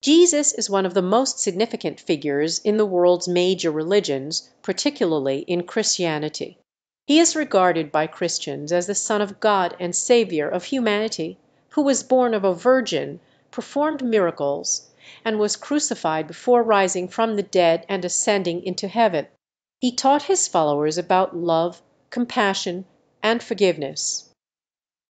Jesus is one of the most significant figures in the world's major religions, particularly in Christianity. He is regarded by Christians as the Son of God and Savior of humanity, who was born of a virgin, performed miracles, and was crucified before rising from the dead and ascending into heaven. He taught his followers about love, compassion, and forgiveness.